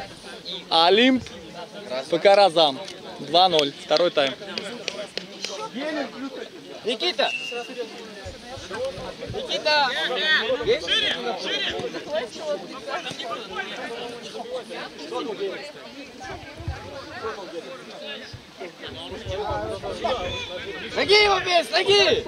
Олимп, ФК Разам. 2-0. Второй тайм. Никита! Никита! Ноги его без, ноги!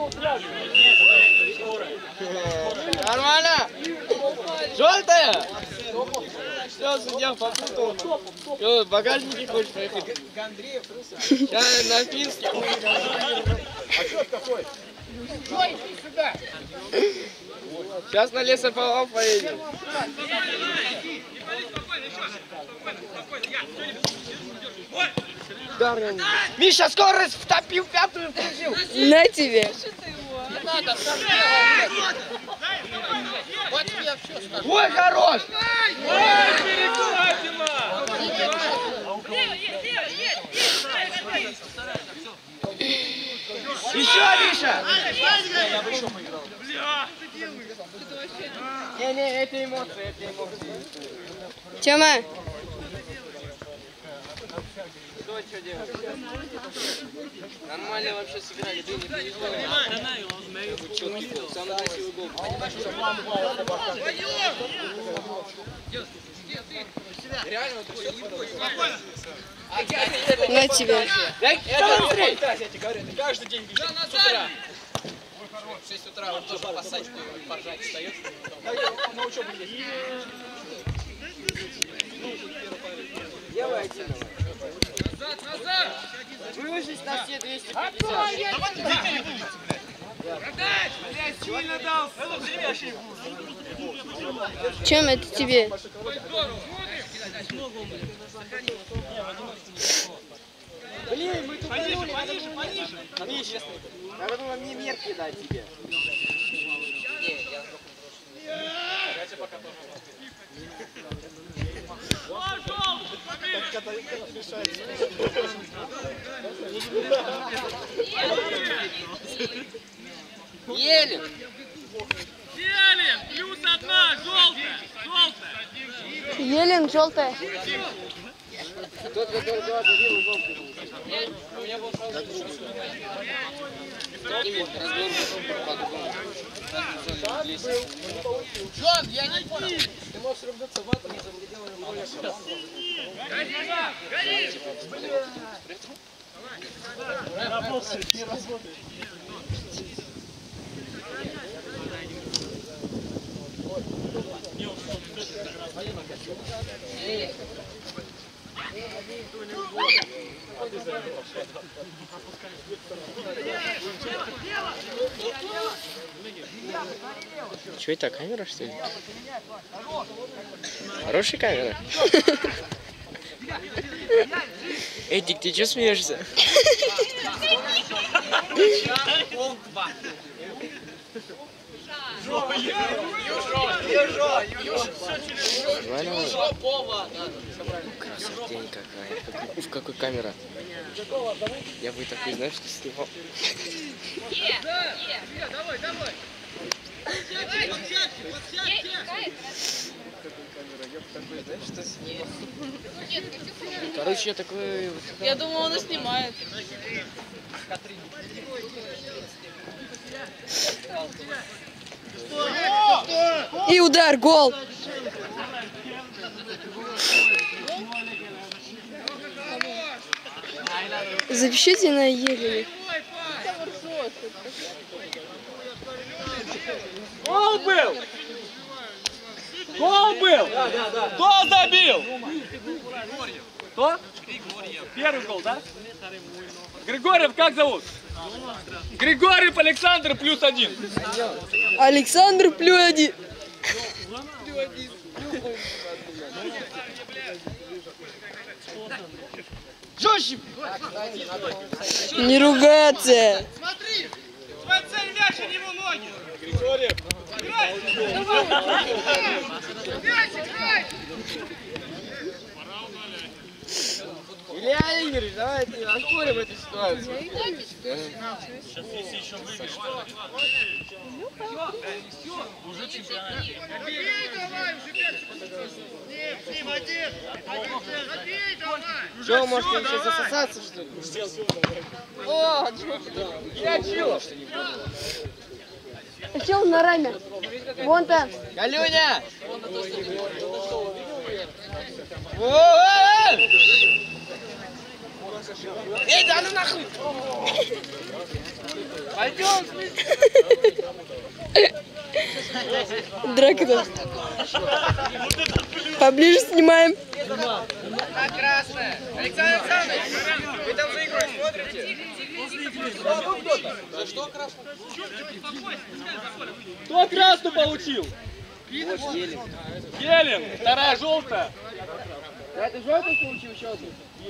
Нормально! Желтая! Все, судья попутал. Что, в багажнике хочешь проехать? Сейчас на Финске. А что такой? Ой, иди сюда! Сейчас на лесоповал поедем. Миша, скорость втопил, пятую включил. На тебе. Не надо, сам вот тебе все скажу. Ой, хорош! Еще, Миша! Не, это эмоции, это эмоции. Тёма. Что делать? Нормально вообще сыграли, ты не переживал. Четкий гол, самый красивый гол. Реально, вот все спокойно. На тебе. Я тебе говорю, ты каждый день видишь с утра. В 6 утра он тоже посадку поржать встает. На учебу есть. Делайте. Назад! Выложись на все 250. Сильно дал! Чем это тебе? Блин, мы тут пониже. Надо было мне мерки дать тебе. Я тебе пока тоже. Елен! Елен! Плюс одна! Желтая! Желтая! Елен желтая. У меня был сразу Джон, я не понял. ты можешь равняться в атоме, делаем более широко. Не работает, не работает. Что это, камера, что ли? Хорошая камера. Эдик, ты что смеешься? Красотень какая. В какой камера? Я бы такой, знаешь, что снимал. Давай, давай. Короче, я такой... Я думала, он снимает. И удар, гол. Запишите на Елене. Гол был! Гол был! Кто забил? Кто? Первый гол, да? Григорьев как зовут? Григорьев Александр +1. Александр +1. Жестче! Не ругаться. Смотри! Твоя цель мяч, а не его ноги! Григорьев. Мяч, играй! Илья Владимирович, давайте оспорим эту ситуацию. Что, вы можете еще засосаться, что ли? О, я чего? Сел на раме. Вон там. Галюня! Эй, да ну нахуй! Пойдем! Драка там. Поближе снимаем. Она красная! Александр Александрович! Вы там за игрой смотрите? За что красный? Кто красную получил? Елен, вторая желтая. Это желтый получил еще одну?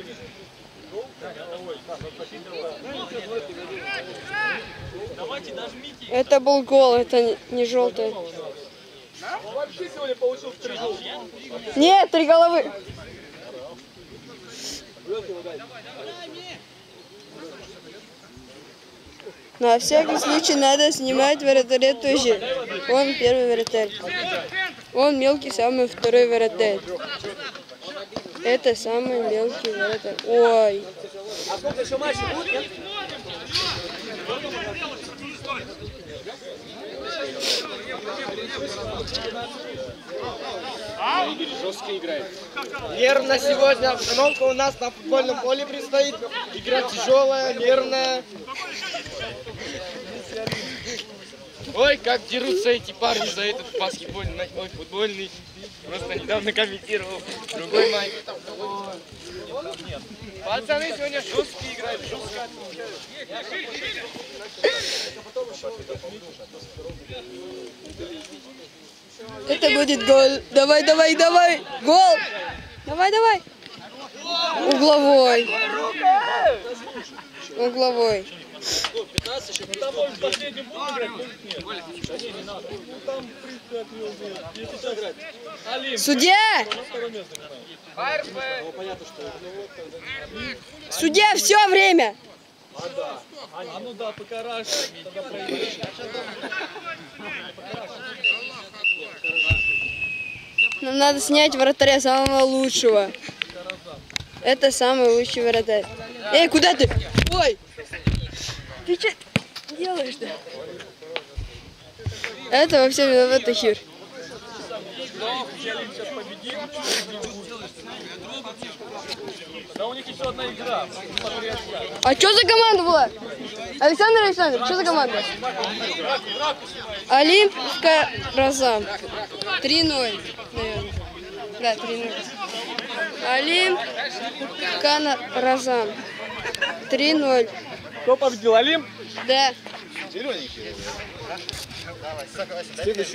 Это был гол, это не желтый. Вообще сегодня получил 3 желтые. Нет, 3 головы. На всякий случай надо снимать вратаря тоже. Он первый вратарь. Он мелкий, самый второй вратарь. Это самый мелкий вратарь. Ой. А сколько еще матчей будет? Жестко играет. Нервно сегодня обстановка у нас на футбольном поле предстоит. Игра тяжелая, нервная. Ой, как дерутся эти парни за этот баскетбольный, ой, футбольный. Просто недавно комментировал другой матч. Пацаны сегодня жестко играют, жестко отвечают. Это будет гол. Давай, давай, давай. Гол. Давай, давай. Угловой. Угловой. Там может последний бой играть, может нет. Не надо. Ну там, в принципе, от него уже. Если сейчас играть. Алим. Судья! На второе место играет. Судья, все время. А ну да, пока раньше. Тогда проиграешь. Нам надо снять вратаря самого лучшего. Это самый лучший вратарь. Эй, куда ты? Ой! Ты что делаешь-то? Это вообще виноват Ахир. Сейчас победим. Да у них еще одна игра. А что за команда была? Александр Александрович, что за команда? Олимпийская Разам. 3-0, наверное. Да, 3-0. Олимпийская Разам. 3-0. Кто победил? Алим? Да. Зелененький. Давай, согласен.